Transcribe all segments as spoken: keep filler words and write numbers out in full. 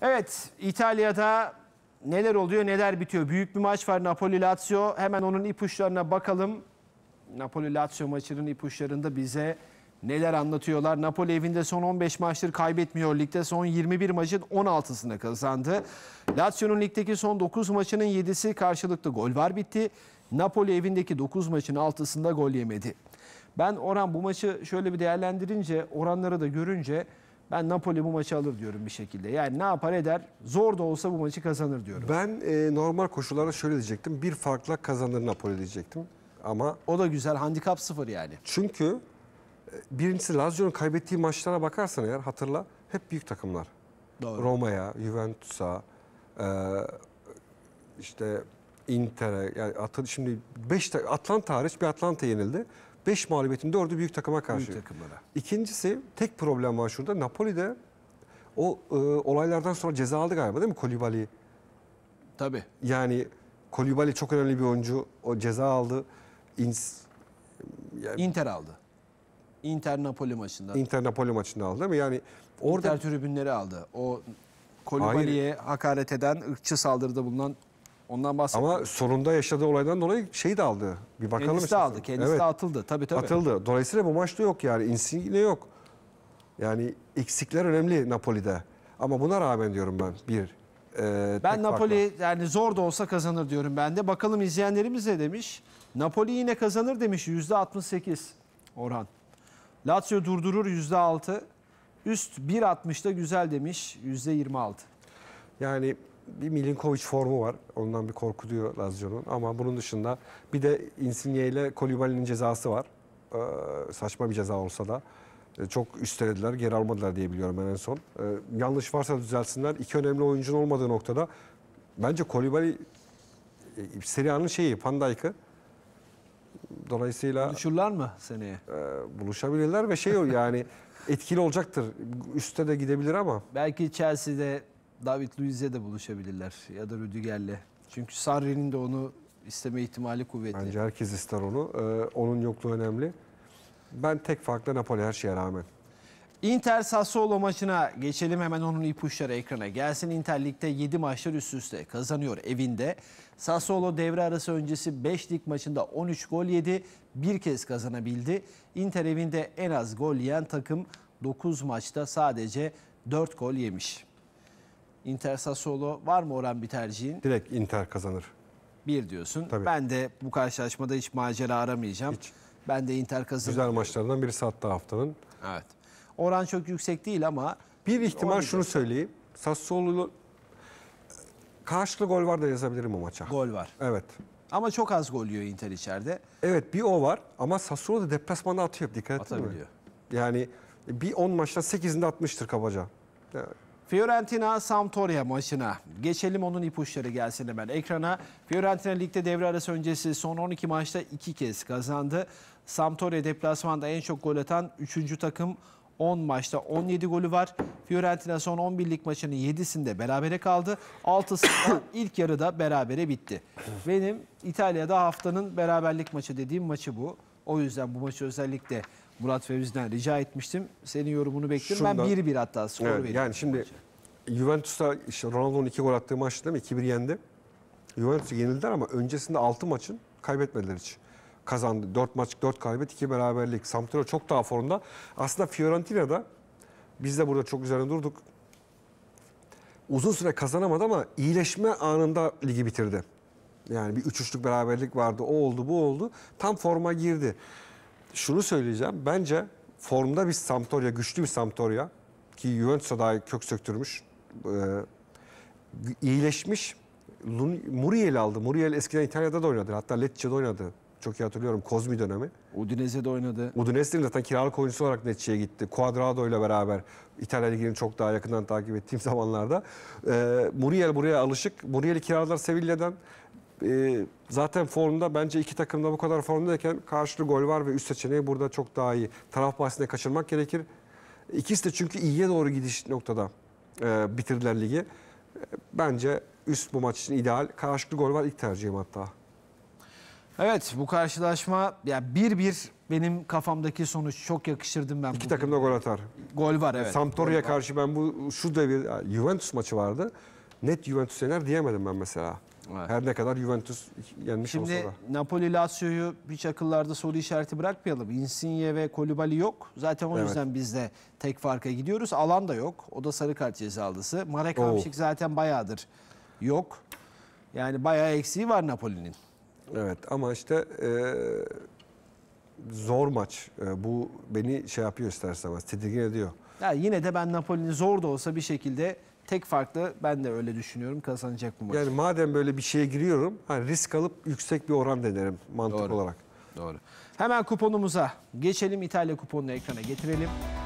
Evet, İtalya'da neler oluyor, neler bitiyor? Büyük bir maç var, Napoli-Lazio. Hemen onun ipuçlarına bakalım. Napoli-Lazio maçının ipuçlarında bize neler anlatıyorlar? Napoli evinde son on beş maçtır kaybetmiyor. Ligde son yirmi bir maçın on altısını kazandı. Lazio'nun ligdeki son dokuz maçının yedisi karşılıklı gol var bitti. Napoli evindeki dokuz maçın altısında gol yemedi. Ben Orhan bu maçı şöyle bir değerlendirince, oranları da görünce ben Napoli bu maçı alır diyorum bir şekilde. Yani ne yapar eder, zor da olsa bu maçı kazanır diyorum. Ben e, normal koşullarda şöyle diyecektim. Bir farkla kazanır Napoli diyecektim. Ama o da güzel, handikap sıfır yani. Çünkü birincisi Lazio'nun kaybettiği maçlara bakarsan eğer hatırla hep büyük takımlar. Doğru. Roma'ya, Juventus'a, e, işte Inter'e, yani atı, şimdi beş Atlanta hariç bir Atlanta yenildi. beş mağlubiyetin dördü büyük takıma karşı. Büyük takımlara. İkincisi tek problem var şurada. Napoli'de o e, olaylardan sonra ceza aldı galiba değil mi Koulibaly? Tabii. Yani Koulibaly çok önemli bir oyuncu. O ceza aldı. İns, yani, Inter aldı. Inter Napoli maçında. Inter Napoli maçında aldı değil mi? Yani orada Inter tribünleri aldı. O Koulibaly'ye hakaret eden, ırkçı saldırıda bulunan, ondan bahsediyor. Ama sonunda yaşadığı olaydan dolayı şeyi de aldı. Bir bakalım. Kendisi de aldı. Kendisi evet. de atıldı. Tabii tabii. Atıldı. Dolayısıyla bu maçta yok yani. Insigne yok. Yani eksikler önemli Napoli'de. Ama buna rağmen diyorum ben bir. E, ben Napoli farkla. Yani zor da olsa kazanır diyorum ben de. Bakalım izleyenlerimiz ne demiş? Napoli yine kazanır demiş yüzde altmış sekiz Orhan. Lazio durdurur yüzde altı. Üst bir altmışta güzel demiş yüzde yirmi altı. Yani bir Milinkovic formu var. Ondan bir korku diyor Lazio'nun. Ama bunun dışında bir de Insigne ile Koulibaly'nin cezası var. Ee, saçma bir ceza olsa da. Ee, çok üstelediler, geri almadılar diye biliyorum ben en son. Ee, yanlış varsa düzelsinler. İki önemli oyuncunun olmadığı noktada bence Koulibaly e, Serie A'nın şeyi, Van Dijk'ı. Dolayısıyla buluşurlar mı seneye? E, buluşabilirler ve şey yani etkili olacaktır. Üste de gidebilir ama. Belki Chelsea'de David Luiz'e de buluşabilirler ya da Rüdiger'le. Çünkü Sarri'nin de onu isteme ihtimali kuvvetli. Bence herkes ister onu. Ee, onun yokluğu önemli. Ben tek farklı Napoli her şeye rağmen. Inter Sassuolo maçına geçelim, hemen onun ipuçları ekrana gelsin. Inter Lig'de yedi maçlar üst üste kazanıyor evinde. Sassuolo devre arası öncesi beş lig maçında on üç gol yedi. Bir kez kazanabildi. Inter evinde en az gol yiyen takım, dokuz maçta sadece dört gol yemiş. Inter Sassuolo var mı Orhan bir tercihin? Direkt Inter kazanır. Bir diyorsun. Tabii. Ben de bu karşılaşmada hiç macera aramayacağım. Hiç. Ben de Inter kazanır. Güzel maçlardan birisi hatta haftanın. Evet. Oran çok yüksek değil ama bir ihtimal olacak. Şunu söyleyeyim. Sassuolo karşılıklı gol var da yazabilirim o maça. Gol var. Evet. Ama çok az gol yiyor Inter içeride. Evet, bir o var ama Sassuolo da deplasmanda atıyor. Dikkat ettin mi? Atabiliyor. Yani bir on maçtan sekizinde atmıştır kabaca. Yani. Fiorentina Sampdoria maçına geçelim, onun ipuçları gelsin hemen ekrana. Fiorentina ligde devre arası öncesi son on iki maçta iki kez kazandı. Sampdoria deplasmanda en çok gol atan üçüncü takım, on maçta on yedi golü var. Fiorentina son on bir lig maçının yedisinde berabere kaldı. altısında ilk yarıda berabere bitti. Benim İtalya'da haftanın beraberlik maçı dediğim maçı bu. O yüzden bu maçı özellikle Murat Fevzi'den rica etmiştim. Senin yorumunu bekliyorum. Şundan, ben bir bir hatta skor evet, veriyorum. Yani şimdi Juventus'a işte Ronaldo'nun iki gol attığı maç değil mi? iki bir yendi. Juventus'u yenildiler ama öncesinde altı maçın kaybetmediler hiç. Kazandı. dört maç, dört kaybet, iki beraberlik. Sampdoria çok daha formda. Aslında Fiorentina'da biz de burada çok üzerine durduk. Uzun süre kazanamadı ama iyileşme anında ligi bitirdi. Yani bir üç üçlük beraberlik vardı. O oldu, bu oldu. Tam forma girdi. Şunu söyleyeceğim. Bence formda bir Sampdoria, güçlü bir Sampdoria ki Juventus'a daha kök söktürmüş. Ee, iyileşmiş. Muriel'i aldı. Muriel eskiden İtalya'da da oynadı. Hatta Lecce'de oynadı. Çok iyi hatırlıyorum. Kozmi dönemi. Udinese'de oynadı. Udinese'nin zaten kiralık oyuncusu olarak Lecce'ye gitti. Cuadrado ile beraber İtalya Ligi'ni çok daha yakından takip ettiğim zamanlarda. Ee, Muriel buraya alışık. Muriel'i kiraladılar Sevilla'dan. Ee, zaten formda bence iki takım da bu kadar formdayken karşılığı gol var ve üst seçeneği burada çok daha iyi. Taraf bahsine kaçırmak gerekir. İkisi de çünkü iyiye doğru gidiş noktada e, bitirdiler ligi. E, bence üst bu maç için ideal. Karşılıklı gol var, ilk tercihim hatta. Evet, bu karşılaşma ya bir bir benim kafamdaki sonuç. Çok yakıştırdım ben. İki bu- takım da gol atar. Gol var evet. Sampdoria'ya Gol var. karşı ben bu şu devir Juventus maçı vardı. Net Juventus yener diyemedim ben mesela. Evet. Her ne kadar Juventus yenmiş olsa Şimdi da. Napoli Lazio'yu hiç akıllarda soru işareti bırakmayalım. Insigne ve Koulibaly yok. Zaten o Evet. yüzden biz de tek farka gidiyoruz. Alan da yok. O da sarı kart cezalısı. Marek Oo. Hamšík zaten bayağıdır yok. Yani bayağı eksiği var Napoli'nin. Evet ama işte e, zor maç. E, bu beni şey yapıyor ister istemez. Tedirgin ediyor. Ya yine de ben Napoli'nin zor da olsa bir şekilde tek farklı, ben de öyle düşünüyorum, kazanacak bu maçı. Yani madem böyle bir şeye giriyorum, hani risk alıp yüksek bir oran denerim mantık Doğru. olarak. Doğru. Hemen kuponumuza geçelim. İtalya kuponunu ekrana getirelim.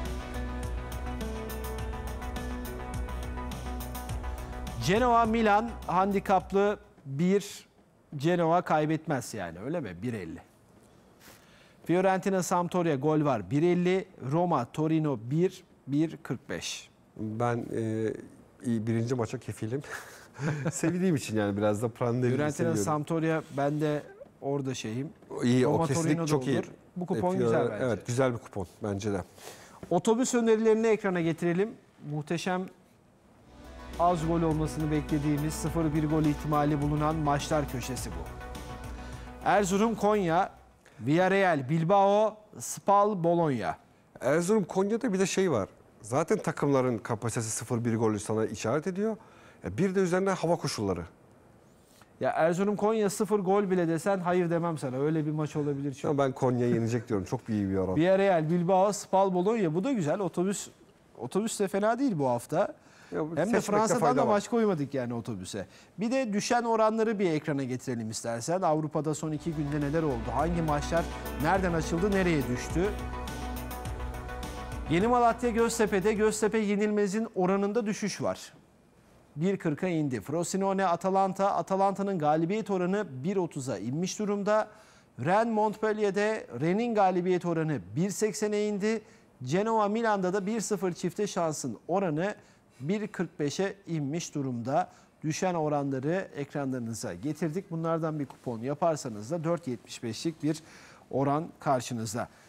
Genoa Milan handikaplı bir, Genoa kaybetmez yani, öyle mi? bir elli. Fiorentina Sampdoria gol var bir elli. Roma Torino bir, bir kırk beş. Ben e, iyi- birinci maça kefilim. Sevdiğim için yani biraz da Prandelli'yi Fiorentina seviyorum. Sampdoria, ben de orada şeyim. İyi, Roma o kesinlikle Torino da çok iyi. olur. Bu kupon E, güzel Fiore- bence. Evet, güzel bir kupon bence de. Otobüs önerilerini ekrana getirelim. Muhteşem, az gol olmasını beklediğimiz sıfır bir gol ihtimali bulunan maçlar köşesi bu. Erzurum Konya, Villarreal Bilbao, Spal Bologna. Erzurum Konya'da bir de şey var. Zaten takımların kapasitesi sıfır bir golü sana işaret ediyor. E, Bir de üzerine hava koşulları. Ya Erzurum Konya sıfır gol bile desen hayır demem sana. Öyle bir maç olabilir çünkü. Ama ben Konya'yı yenecek diyorum. Çok iyi bir oran. Villarreal Bilbao, Spal Bologna, bu da güzel. Otobüs otobüs de fena değil bu hafta. Ya bu Hem de seçmekte Fransa'dan fayda da var. maç koymadık yani otobüse. Bir de düşen oranları bir ekrana getirelim istersen. Avrupa'da son iki günde neler oldu? Hangi maçlar nereden açıldı, nereye düştü? Yeni Malatya Göztepe'de Göztepe yenilmezin oranında düşüş var. bir kırka indi. Frosinone Atalanta, Atalanta'nın galibiyet oranı bir otuza inmiş durumda. Rennes Montpellier'de Rennes'in galibiyet oranı bir seksene indi. Genoa Milan'da da bir sıfır çifte şansın oranı bir kırk beşe inmiş durumda. Düşen oranları ekranlarınıza getirdik. Bunlardan bir kupon yaparsanız da dört yetmiş beşlik bir oran karşınızda.